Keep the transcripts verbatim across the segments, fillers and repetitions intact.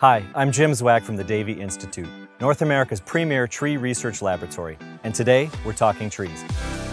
Hi, I'm Jim Zwack from the Davey Institute, North America's premier tree research laboratory, and today we're talking trees.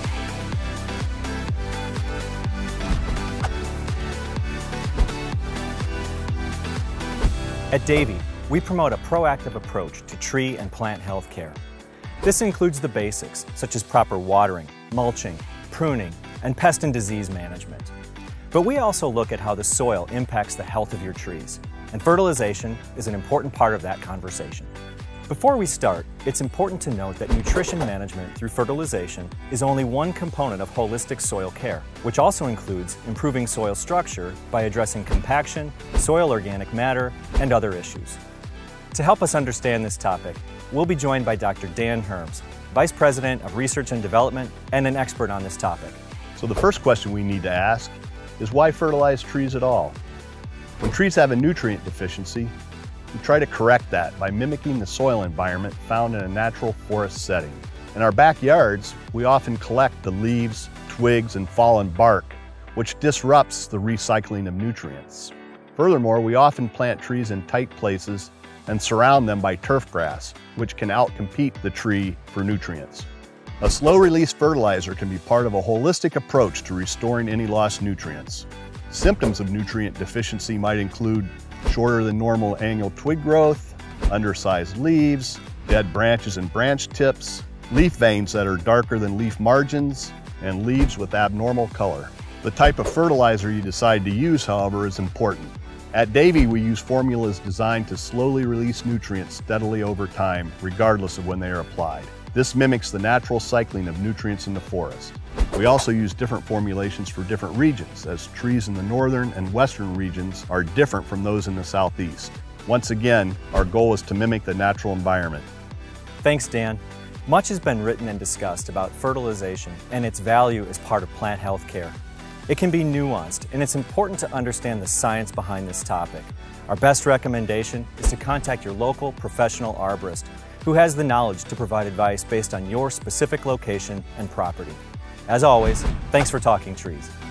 At Davey, we promote a proactive approach to tree and plant health care. This includes the basics, such as proper watering, mulching, pruning, and pest and disease management. But we also look at how the soil impacts the health of your trees, and fertilization is an important part of that conversation. Before we start, it's important to note that nutrition management through fertilization is only one component of holistic soil care, which also includes improving soil structure by addressing compaction, soil organic matter, and other issues. To help us understand this topic, we'll be joined by Doctor Dan Herms, Vice President of Research and Development and an expert on this topic. So the first question we need to ask is why fertilize trees at all? When trees have a nutrient deficiency, we try to correct that by mimicking the soil environment found in a natural forest setting. In our backyards, we often collect the leaves, twigs, and fallen bark, which disrupts the recycling of nutrients. Furthermore, we often plant trees in tight places and surround them by turf grass, which can outcompete the tree for nutrients. A slow-release fertilizer can be part of a holistic approach to restoring any lost nutrients. Symptoms of nutrient deficiency might include shorter than normal annual twig growth, undersized leaves, dead branches and branch tips, leaf veins that are darker than leaf margins, and leaves with abnormal color. The type of fertilizer you decide to use, however, is important. At Davey, we use formulas designed to slowly release nutrients steadily over time, regardless of when they are applied. This mimics the natural cycling of nutrients in the forest. We also use different formulations for different regions, as trees in the northern and western regions are different from those in the southeast. Once again, our goal is to mimic the natural environment. Thanks, Dan. Much has been written and discussed about fertilization and its value as part of plant health care. It can be nuanced, and it's important to understand the science behind this topic. Our best recommendation is to contact your local professional arborist who has the knowledge to provide advice based on your specific location and property. As always, thanks for talking trees.